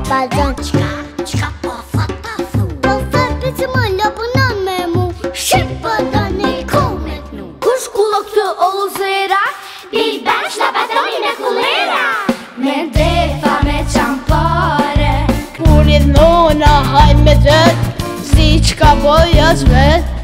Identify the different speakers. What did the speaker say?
Speaker 1: bazan Qika po fatta thu Po farë që më lëpunon me mu Shqip po do një ku me t'nu
Speaker 2: Kush kullo këtë o zera
Speaker 1: Bil bash la patroni me kullera
Speaker 2: Me defa me qampare
Speaker 3: Punit nona haj me tët Si qka boja zvet